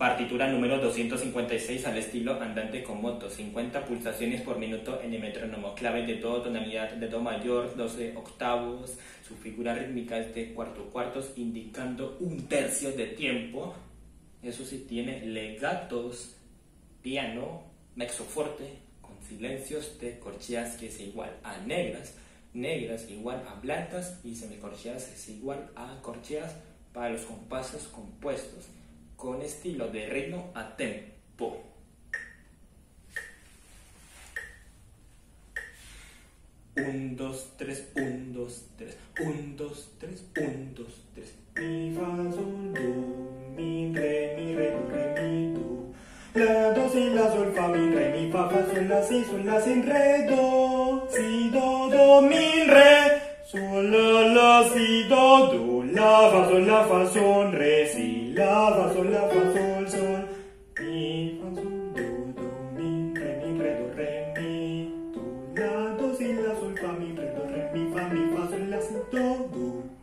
Partitura número 256 al estilo andante con moto, 50 pulsaciones por minuto en el metrónomo, clave de do, tonalidad de do mayor, 12 octavos, su figura rítmica es de cuarto cuartos, indicando un tercio de tiempo. Eso sí, tiene legatos, piano, mezzoforte, con silencios de corcheas que es igual a negras, negras igual a blancas y semicorcheas es igual a corcheas para los compases compuestos, con estilo de ritmo a tempo. Un, dos, tres, un, dos, tres, un, dos, tres, un, dos, tres. Mi, fa, sol, do, mi, re, do, re, mi, do. La, do, si, la, sol, fa, mi, re, mi, fa, sol, la, si, re, do. Si, do, mi, re. Sol, la, si, do, la, fa, sol, re, si, la, fa, sol, sol. Mi, fa, sol, do, mi, re, do, re, mi, do. La, do, si, la, sol, fa, mi, re, do, re, mi, fa, sol, la, si, do.